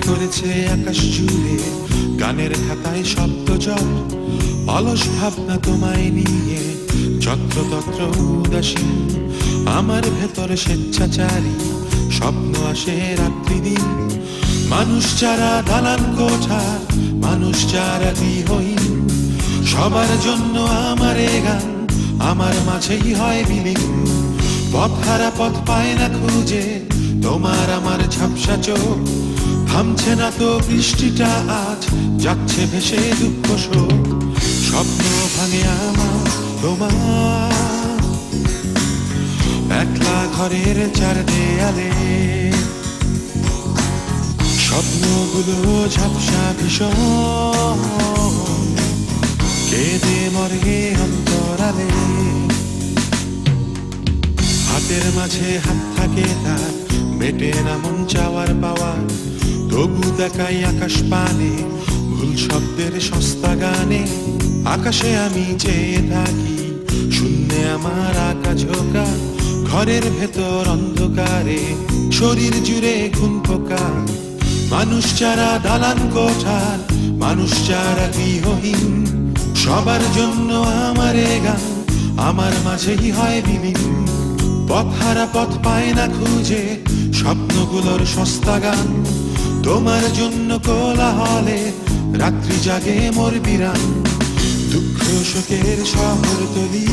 করেছে আকাশ জুড়ে গানের খাতায় শব্দ জট, অলস ভাবনা তোমায় নিয়ে যত্রতত্র উদাসীন। আমার ভেতরে স্বেচ্ছাচারী স্বপ্ন আসে রাত্রি দিন। মানুষ যারা দালান কোঠা, মানুষ যারা গৃহহীন, সবার জন্য আমার এ গান, আমার মাঝেই হয় বিলীন। পথ হারা পথ পায় না খুঁজে তোমার আমার ঝাপসা চোখ, থামছে না তো বৃষ্টিটা আজ, যাচ্ছে ভেসে দুঃখ শোক। স্বপ্ন ভাঙে আমার তোমার একলা ঘরের চার দেয়ালে, স্বপ্নগুলো ঝাপসা ভীষণ, কেঁদে মরে অন্তরালে। হাতের মাঝে হাত থাকে তার, মেটে না মন চাওয়ার পাওয়ার, তবু দেখাই আকাশ পানে ভুল শব্দের সস্তা গানে। আকাশে আমি চেয়ে থাকি, শূন্যে আমার আঁকা ঝোঁকা, ঘরের ভেতর অন্ধকারে শরীর জুড়ে ঘুম পোকা। মানুষ যারা দালান কোঠার, মানুষ যারা গৃহহীন, সবার জন্য আমার এ গান, আমার মাঝেই হয় বিলীন। পথ হারা পথ পায় না খুঁজে স্বপ্নগুলোর সস্তা গান, তোমার জন্য কোলাহলে রাত্রি জাগে মোর বিরান। দুঃখ শোকের শহরতলি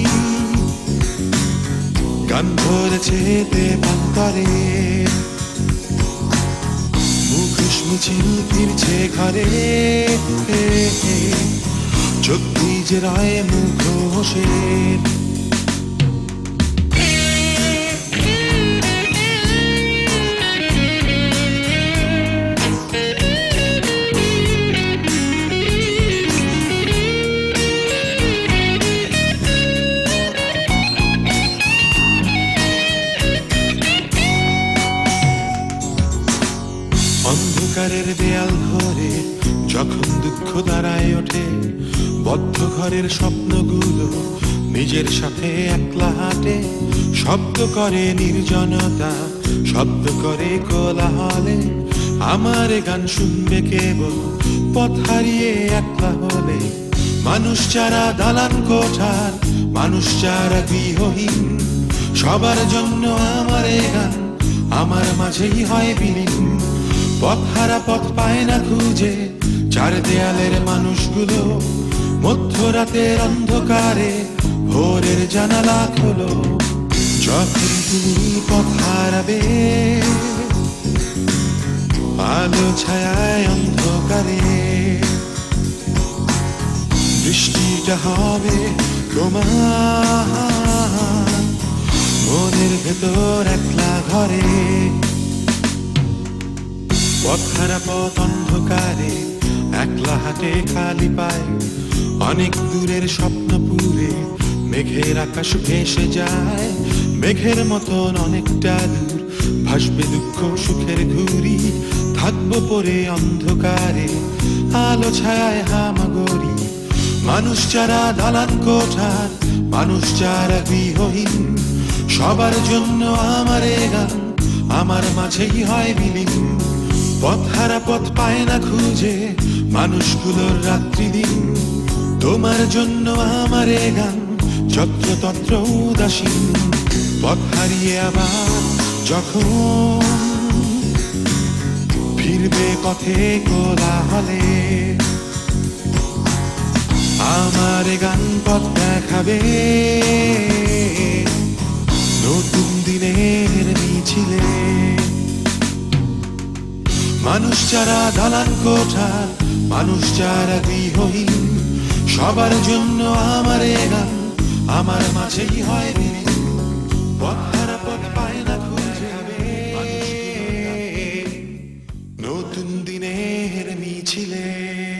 গান ধরেছে দেবান্তরে, মুখোশ মিছিল ফিরছে ঘরে, চোখ ভিজে রয় মুখোশের। অন্ধকারের দেয়াল ঘরে যখন দুঃখ দাঁড়ায় ওঠে, বদ্ধ ঘরের স্বপ্নগুলো নিজের সাথে একলা হাঁটে। শব্দ করে নির্জনতা, শব্দ করে কোলাহলে, আমার গান শুনবে কেবল পথ হারিয়ে একলা হলে। মানুষ যারা দালান কোঠার, মানুষ যারা গৃহহীন, সবার জন্য আমার এ গান, আমার মাঝেই হয় বিলীন। পথ হারা পথ পায় না খুঁজে চার দেয়ালের মানুষগুলো, মধ্যরাতের অন্ধকারে ভোরের জানালা খোলো। যখন তুমি পথ হারাবে আলো ছায়ায় অন্ধকারে, বৃষ্টিটা হবে তোমার মনের ভেতর একলা ঘরে। পথ হারা পথ অন্ধকারে একলা হাটে খালি পায়, অনেক দূরের স্বপ্ন পুরে মেঘের আকাশ ভেসে যায়। মেঘের মতন অনেকটা দূর ভাসবে দুঃখ সুখের ঘুরি, থাকবো পরে অন্ধকারে আলো ছায়ায় হামাগরি। মানুষ যারা দালান কোঠার, মানুষ যারা গৃহহীন, সবার জন্য আমার এ গান, আমার মাঝেই হয় বিলীন। পথ হারা পথ পায় না খুঁজে মানুষগুলোর রাত্রি দিন, তোমার জন্য আমার এ গান, যত্রতত্র উদাসীন। পথ হারিয়ে আবার যখন ফিরবে পথে কোলাহলে, আমার এ গান পথ দেখাবে নতুন দিনের মিছিলে। মানুষ যারা দালান কোঠার, মানুষ যারা গৃহহীন, সবার জন্য আমার এ গান, আমার মাঝেই হয় বিলীন। পথ হারা পথ পায় না খুঁজে নতুন দিনের মিছিলে।